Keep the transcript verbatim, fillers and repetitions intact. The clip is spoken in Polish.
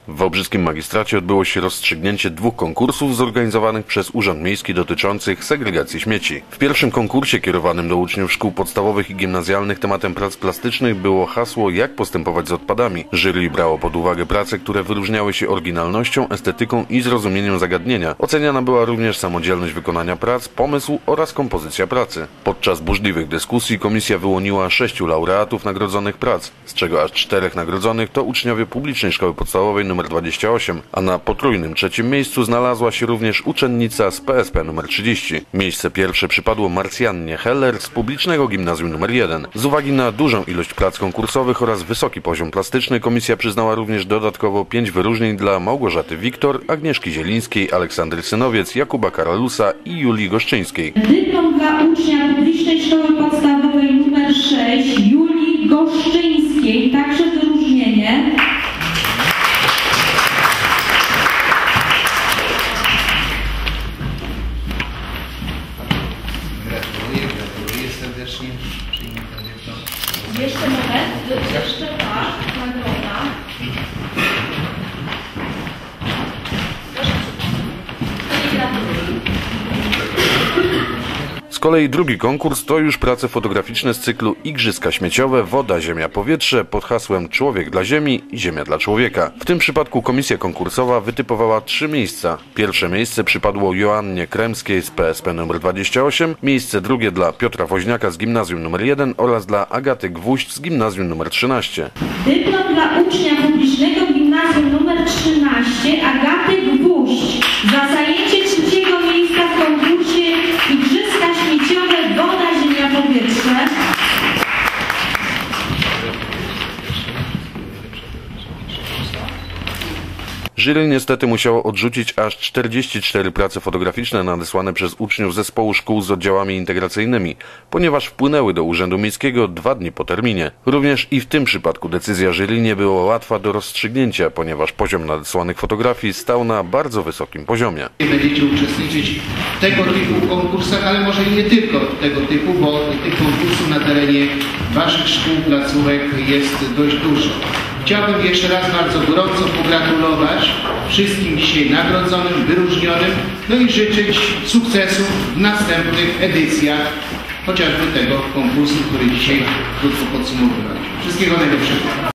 W wałbrzyskim magistracie odbyło się rozstrzygnięcie dwóch konkursów zorganizowanych przez Urząd Miejski dotyczących segregacji śmieci. W pierwszym konkursie kierowanym do uczniów szkół podstawowych i gimnazjalnych tematem prac plastycznych było hasło "Jak postępować z odpadami". Jury brało pod uwagę prace, które wyróżniały się oryginalnością, estetyką i zrozumieniem zagadnienia. Oceniana była również samodzielność wykonania prac, pomysł oraz kompozycja pracy. Podczas burzliwych dyskusji komisja wyłoniła sześciu laureatów nagrodzonych prac, z czego aż czterech nagrodzonych to uczniowie publicznej szkoły podstawowej nr dwadzieścia osiem, a na potrójnym trzecim miejscu znalazła się również uczennica z P S P nr trzydzieści. Miejsce pierwsze przypadło Marsjannie Heller z publicznego gimnazjum nr jeden. Z uwagi na dużą ilość prac konkursowych oraz wysoki poziom plastyczny komisja przyznała również dodatkowo pięć wyróżnień dla Małgorzaty Wiktor, Agnieszki Zielińskiej, Aleksandry Synowiec, Jakuba Karalusa i Julii Goszczyńskiej. Dyplom dla ucznia publicznej szkoły podstawowej nr sześć Julii Goszczyńskiej, także wyróżnienie. Gratuluję, gratuluję serdecznie. Przyjmę ten dyplom. Jeszcze moment, jeszcze tak, nagroda. Z kolei drugi konkurs to już prace fotograficzne z cyklu Igrzyska śmieciowe Woda, Ziemia, Powietrze pod hasłem Człowiek dla Ziemi i Ziemia dla Człowieka. W tym przypadku komisja konkursowa wytypowała trzy miejsca. Pierwsze miejsce przypadło Joannie Kremskiej z P S P nr dwadzieścia osiem, miejsce drugie dla Piotra Woźniaka z gimnazjum nr jeden oraz dla Agaty Gwóźdź z gimnazjum nr trzynaście. Dyplom dla ucznia publicznego gimnazjum nr trzynaście Agaty Gwóźdź za zajęcie trzeciego miejsca w konkursie Igrzyska śmieciowe Woda, Ziemia, Powietrze. Jury niestety musiało odrzucić aż czterdzieści cztery prace fotograficzne nadesłane przez uczniów zespołu szkół z oddziałami integracyjnymi, ponieważ wpłynęły do Urzędu Miejskiego dwa dni po terminie. Również i w tym przypadku decyzja jury nie była łatwa do rozstrzygnięcia, ponieważ poziom nadesłanych fotografii stał na bardzo wysokim poziomie. Będziecie uczestniczyć w tego typu konkursach, ale może i nie tylko tego typu, bo tych konkursów na terenie waszych szkół, placówek jest dość dużo. Chciałbym jeszcze raz bardzo gorąco pogratulować wszystkim dzisiaj nagrodzonym, wyróżnionym, no i życzyć sukcesów w następnych edycjach chociażby tego konkursu, który dzisiaj krótko podsumowywaliśmy. Wszystkiego najlepszego.